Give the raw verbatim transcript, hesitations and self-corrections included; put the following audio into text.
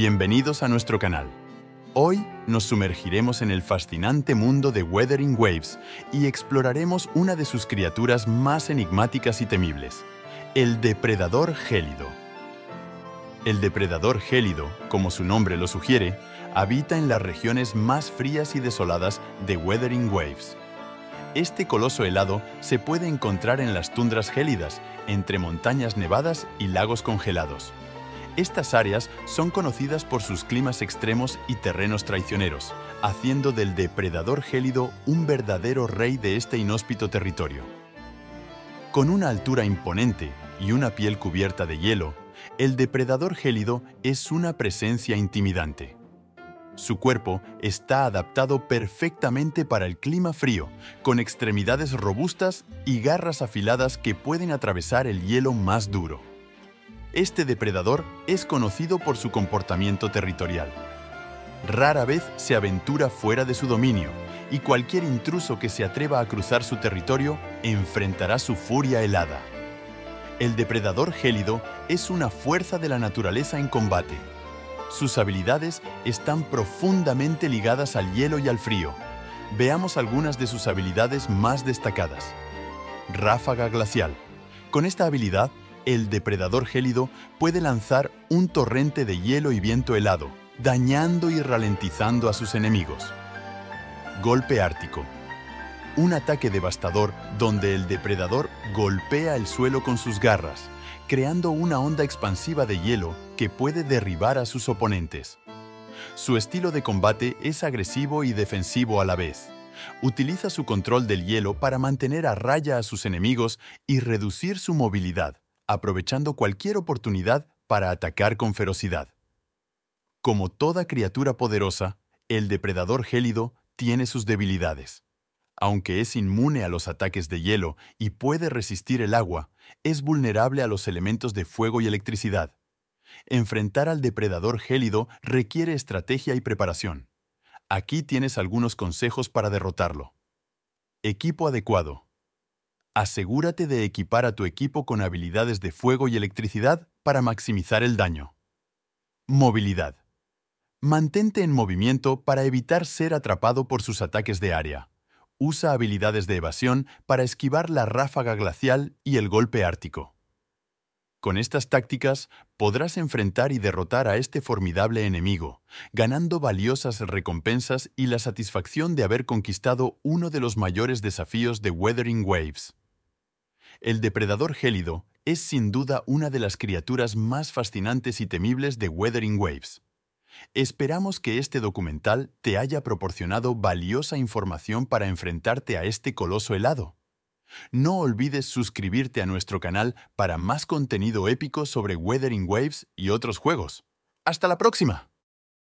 Bienvenidos a nuestro canal. Hoy nos sumergiremos en el fascinante mundo de Wuthering Waves y exploraremos una de sus criaturas más enigmáticas y temibles, el depredador gélido. El depredador gélido, como su nombre lo sugiere, habita en las regiones más frías y desoladas de Wuthering Waves. Este coloso helado se puede encontrar en las tundras gélidas, entre montañas nevadas y lagos congelados. Estas áreas son conocidas por sus climas extremos y terrenos traicioneros, haciendo del depredador gélido un verdadero rey de este inhóspito territorio. Con una altura imponente y una piel cubierta de hielo, el depredador gélido es una presencia intimidante. Su cuerpo está adaptado perfectamente para el clima frío, con extremidades robustas y garras afiladas que pueden atravesar el hielo más duro. Este depredador es conocido por su comportamiento territorial. Rara vez se aventura fuera de su dominio, y cualquier intruso que se atreva a cruzar su territorio enfrentará su furia helada. El depredador gélido es una fuerza de la naturaleza en combate. Sus habilidades están profundamente ligadas al hielo y al frío. Veamos algunas de sus habilidades más destacadas. Ráfaga glacial. Con esta habilidad, el depredador gélido puede lanzar un torrente de hielo y viento helado, dañando y ralentizando a sus enemigos. Golpe ártico. Un ataque devastador donde el depredador golpea el suelo con sus garras, creando una onda expansiva de hielo que puede derribar a sus oponentes. Su estilo de combate es agresivo y defensivo a la vez. Utiliza su control del hielo para mantener a raya a sus enemigos y reducir su movilidad, aprovechando cualquier oportunidad para atacar con ferocidad. Como toda criatura poderosa, el depredador gélido tiene sus debilidades. Aunque es inmune a los ataques de hielo y puede resistir el agua, es vulnerable a los elementos de fuego y electricidad. Enfrentar al depredador gélido requiere estrategia y preparación. Aquí tienes algunos consejos para derrotarlo. Equipo adecuado. Asegúrate de equipar a tu equipo con habilidades de fuego y electricidad para maximizar el daño. Movilidad. Mantente en movimiento para evitar ser atrapado por sus ataques de área. Usa habilidades de evasión para esquivar la ráfaga glacial y el golpe ártico. Con estas tácticas podrás enfrentar y derrotar a este formidable enemigo, ganando valiosas recompensas y la satisfacción de haber conquistado uno de los mayores desafíos de Wuthering Waves. El depredador gélido es sin duda una de las criaturas más fascinantes y temibles de Wuthering Waves. Esperamos que este documental te haya proporcionado valiosa información para enfrentarte a este coloso helado. No olvides suscribirte a nuestro canal para más contenido épico sobre Wuthering Waves y otros juegos. ¡Hasta la próxima!